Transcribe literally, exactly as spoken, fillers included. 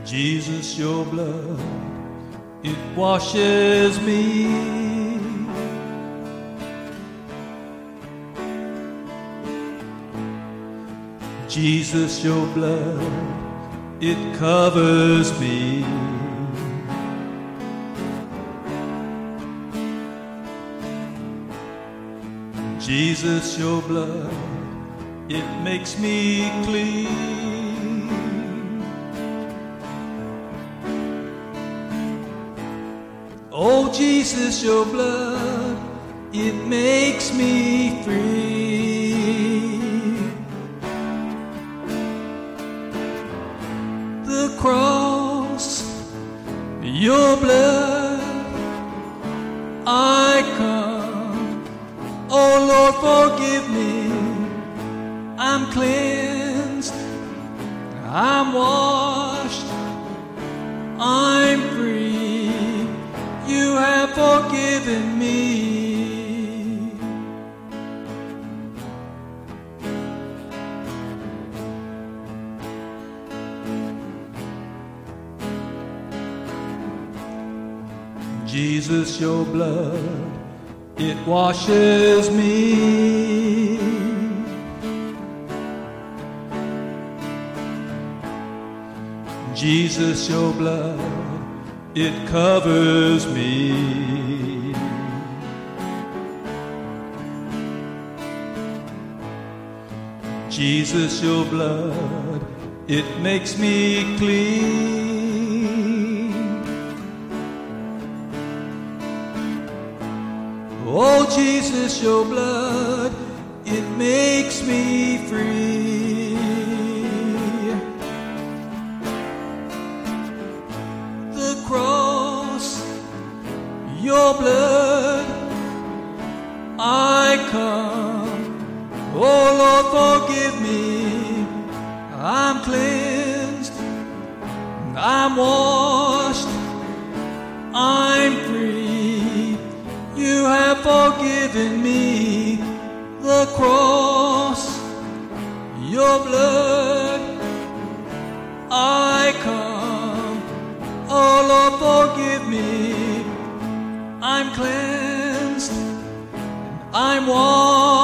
Jesus, your blood, it washes me. Jesus, your blood, it covers me. Jesus, your blood, it makes me clean. Oh, Jesus, your blood, it makes me free. The cross, your blood, I come. Oh Lord, forgive me. I'm cleansed, I'm washed, I'm free. You have forgiven me. Jesus, your blood, it washes me. Jesus, your blood, it covers me. Jesus, your blood, it makes me clean. Oh, Jesus, your blood, it makes me free. The cross, your blood, I come. Oh Lord, forgive me. I'm cleansed, I'm washed, I'm free. You have forgiven me. The cross, your blood, I come. Oh Lord, forgive me. I'm cleansed, I'm washed.